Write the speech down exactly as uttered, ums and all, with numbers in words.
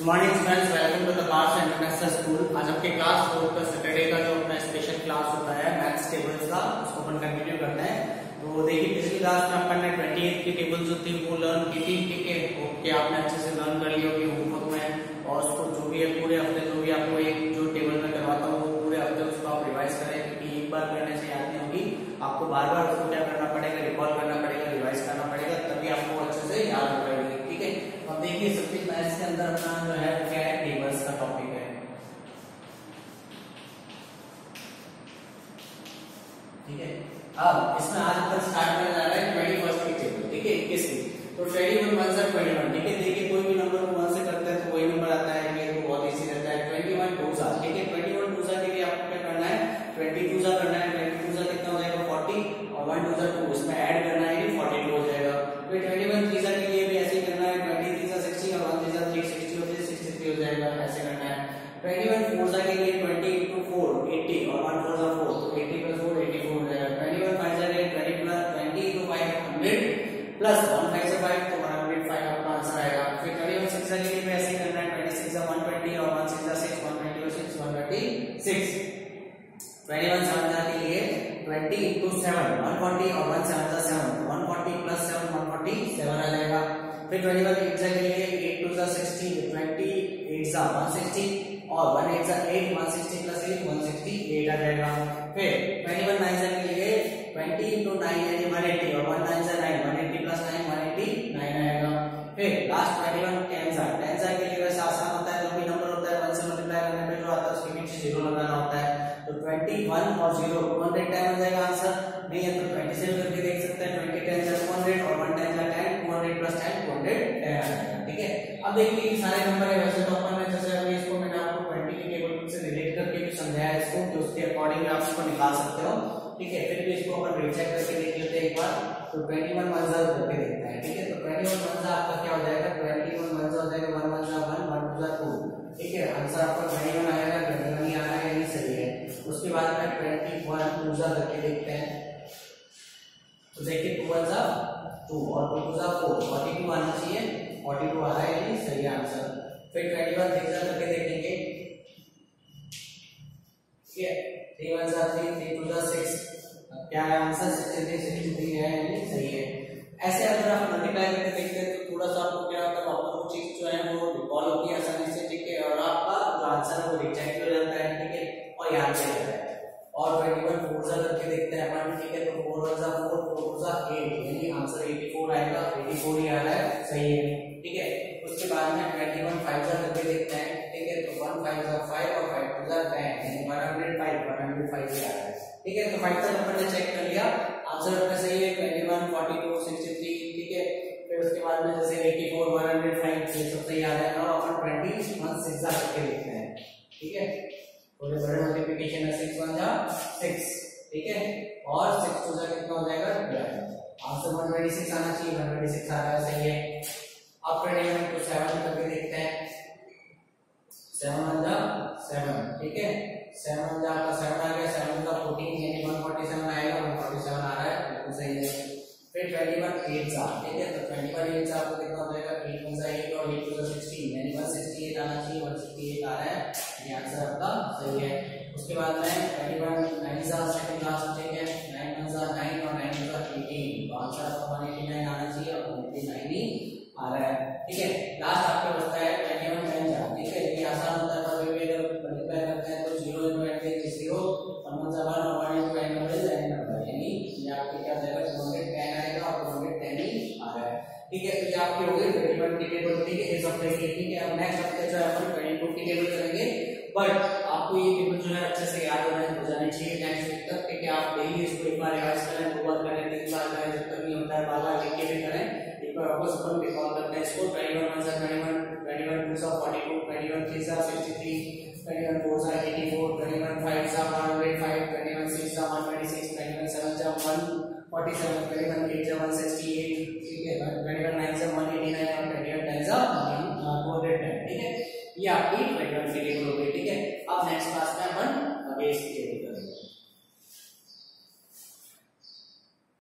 Morning students, welcome to the parts international school. आज आपके class four का Saturday का जो अपना स्पेशल क्लास होता है मैथ्स टेबल्स का, उसको अपन कंटिन्यू करना है। तो देखिए पिछली क्लास में अपन ने अट्ठाईस की टेबल जो थी वो लर्न की थी, ठीक है। ओके, आपने अच्छे से लर्न कर लिया होगी होमवर्क में, और उसको जो भी है पूरे हफ्ते जो भी आपको एक जो टेबल में करवाता हूँ वो पूरे हफ्ते उसको आप रिवाइज करें, क्योंकि एक बार करने से याद नहीं होगी, आपको बार बार उसको क्या करना पड़ेगा, रिकॉल करना पड़ेगा, रिवाइज करना पड़ेगा, तभी आपको अच्छे से याद हो जाएगी, ठीक है। अब देखिए सबसे मैथ्स के अंदर अपना जो है क्या है, टेबल्स का टॉपिक है, ठीक है। अब इसमें आज अपन स्टार्ट करने जा रहे हैं ट्वेंटी फर्स्ट की टेबल, ठीक है, इक्कीस की। तो ट्वेंटी वन वन से ट्वेंटी वन, ठीक है। देखिए कोई भी नंबर को वन से करते हैं तो वही नंबर आता है, ये तो बहुत इजी रहता है। ट्वेंटी वन टू सा, ठीक है। ट्वेंटी वन टू सा के लिए आपको क्या करना है, ट्वेंटी टू सा करना है। ट्वेंटी टू सा कितना हो जाएगा, फोर्टी, और वन टू सा टू, इसमें ऐड करना है कि फोर्टी टू हो जाएगा। फिर ट्वेंटी वन थ्री सा के लिए भी ऐसे ही करना है, ट्वेंटी थ्री सा सिक्सटी और वन थ्री सा थ्री सिक्सटी हो जाए सिक्सटी थ्री हो जाएगा, ऐसे करना है। ट्वेंटी वन फोर सा के लिए ट्वेंटी इंटू फोर एटी, और वन फोर सा फोर, तो eighty plus four eighty four हो जाएगा। ट्वेंटी वन फाइव सा के लिए twenty plus twenty into five hundred plus one five से फाइव, तो वन हंड्रेड फाइव आपका आंसर आएगा। फिर ट्वेंटी वन सिक्स सा के लिए भी ऐसे ही करना है, ट्वेंटी सिक्स सा वन ट्वेंटी और वन सिक्स सा सिक्स, वन ट्वेंटी और six one thirty six. Twenty one seven सा के लिए twenty into seven one forty और वन सेवन सा seven, one forty plus seven one forty seven आ जाएगा। फिर ट्वेंटी वन एट सा के लिए एट टू सा सिक्सटीन, ट्वेंटी एट सा वन सिक्सटी और वन एट सा eight, one sixty plus eight one sixty eight आ जाएगा। फिर ट्वेंटी वन नाइन सा के लिए ट्वेंटी इंटू नाइन यानी वन एटी, और वन नाइन सा nine, one eighty plus nine one eighty nine आएगा। फिर लास्ट ट्वेंटी वन टेन सा, टेन सा के लिए वैसे आसान होता है, जो भी नंबर होता है वन से मल्टीप्लाई करने पे जो आता है उसके पीछे जीरो लगाना होता है। तो ट्वेंटी वन और जीरो टू हंड्रेड टेन हो जाएगा आंसर, नहीं है तो ट्वेंटी से करके देख सकते हैं। ट्वेंटी टेन सा टू हंड्रेड और वन टेन सा ten, two hundred plus ten two hundred ten आ जाएगा, ठीक है। अब देखिए ये सारे नंबर है, वैसे तो अपन ने जैसे अभी इसको मैंने आपको ट्वेंटी की टेबल से रिलेट करके भी समझाया है इसको, कि उसके अकॉर्डिंग आप इसको निकाल सकते हो, ठीक है। फिर भी इसको अपन रीचेक करके देख लेते हैं एक बार। तो ट्वेंटी वन वन सा करके देखते हैं, ठीक है। तो ट्वेंटी वन वन सा आपका क्या हो जाएगा, ट्वेंटी वन वन सा हो जाएगा वन वन सा वन, वन टू सा टू, ठीक है। आंसर आपका ट्वेंटी वन आएगा, ट्वेंटी वन ही आ रहा है, यही सही है। उसके बाद में ट्वेंटी वन टू सा करके देखते हैं। तो देखिए टू वन सा टू और टू टू सा फोर, फोर्टी टू आना चाहिए, फोर्टी टू आ रहा है, यही सही आंसर। फिर ट्वेंटी वन थ्री सा करके देखेंगे, ठीक है। Three one za three, three two za six, क्या है answer, sixty three sixty three है, ये सही है। ऐसे अगर आप मल्टीप्लाई करके देखते हैं तो थोड़ा सा आपको क्या होता है, आपको वो चीज जो है वो रिकॉल होती है आसानी से, ठीक है, और आपका जो आंसर है वो रिचेक हो जाता है, ठीक है, और याद रह जाता है। और ट्वेंटी वन फोर सा करके देखते हैं अपन, ठीक है। तो four one za four, four two za eight, यानी आंसर एटी फोर आएगा, एटी फोर ही आ रहा है, सही है, ठीक है। उसके बाद में ट्वेंटी वन फाइव सा करके देखते हैं, ठीक है। तो वन फाइव सा फाइव और फाइव टू सा टेन, यानी one hundred five, one hundred five ही आ रहा है, ठीक है। तो फाइव तक अपन ने चेक कर लिया, आंसर अपना सही है, twenty one, forty two, sixty three, ठीक है। फिर उसके बाद में जैसे eighty four, one hundred five, ये सब सही आ रहा है। और अपन ट्वेंटी वन सिक्स सा करके देखते हैं, ठीक है। थोड़े बड़े मल्टीप्लिकेशन है, सिक्स वन जा सिक्स, ठीक है, और सिक्स टू जा कितना हो जाएगा, twelve. Answer one twenty six आना चाहिए, वन ट्वेंटी सिक्स आ रहा है, सही है। अब ट्वेंटी वन टू सेवन करके देखते हैं, सेवन वन जा सेवन, ठीक है। सेवन वन जा आपका सेवन आ गया, सेवन का फोर्टीन, यानी वन फोर्टी सेवन आएगा, वन फोर्टी सेवन आ रहा है, बिल्कुल सही है। फिर ट्वेंटी वन एट सा, ठीक है। तो ट्वेंटी वन एट सा आपको कितना हो जाएगा, एट वन सा एट और एट टू सा सिक्सटीन, यानी वन सिक्सटी एट आना चाहिए, वन सिक्सटी एट आ रहा है, ये आंसर आपका सही है। उसके बाद में twenty one nine za second last, ठीक है। नाइन वन सा नाइन और नाइन टू सा एटीन, तो आंसर आपका वन एटी नाइन आना चाहिए, और वन एटी नाइन ही आ रहा है, ठीक है। लास्ट आपका बचता है ट्वेंटी वन टेन सा, ठीक है। ये आसान होता है, पर भी अगर मल्टीप्लाई करते हैं तो zero into n is zero, one one सा वन और one into n number n number, यानी ये आपके क्या जाएगा, टू हंड्रेड टेन आएगा, और टू हंड्रेड टेन ही आ रहा है, ठीक है। तो ये आपकी हो गई ट्वेंटी वन की टेबल, ठीक है, इस हफ्ते की, ठीक है। अब नेक्स्ट हफ्ते जो है अपन ट्वेंटी टू की टेबल करेंगे, बट आपको ये टेबल जो है अच्छे से याद होना हो जानी चाहिए नेक्स्ट वीक तक, ठीक है। आप डेली इसको एक बार रिवाइज करें, दो बार करें, तीन बार करें, जब तक नहीं होता है बार बार लिख के भी करें। एक बार वापस अपन रिकॉल करते हैं इसको, twenty one one za twenty one, twenty one two za forty two, twenty one three सा sixty three, twenty one four za eighty four, twenty one five za one hundred five, twenty one six सा one twenty six, twenty one seven za one forty seven, twenty one eight सा one sixty eight, ठीक है। Twenty one nine za one eighty nine और twenty one ten सा two hundred ten, ठीक है। ये आपकी ट्वेंटी वन की टेबल हो गई, ठीक है। अब नेक्स्ट क्लास में अपन बेस की टेबल